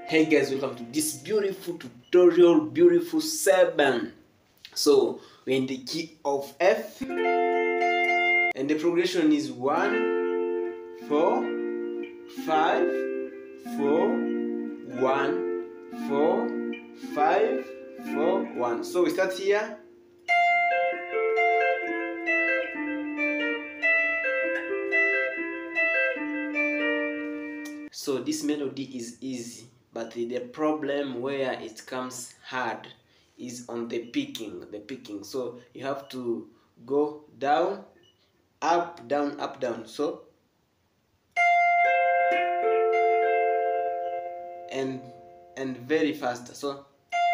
Hey guys, welcome to this beautiful tutorial, beautiful Seben. So we're in the key of F and the progression is 1 4 5 4 1 4 5 4 1. So we start here. So this melody is easy, but the problem where it comes hard is on the picking. So you have to go down, up, down, up, down. So and very fast. So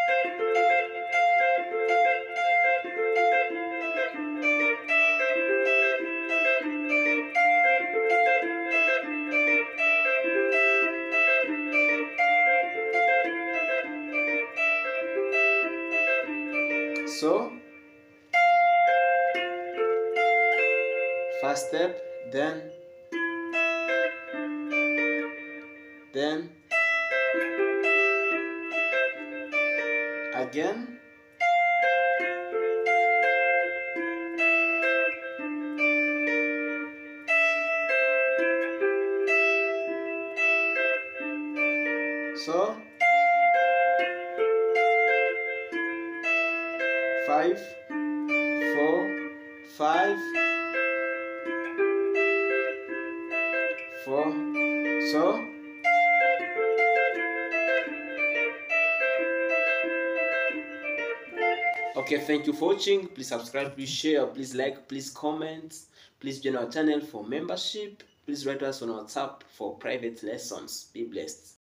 first step, then again, so 5 4 5 4. So okay, thank you for watching. Please subscribe, please share, please like, please comment, please join our channel for membership. Please write us on WhatsApp for private lessons. Be blessed.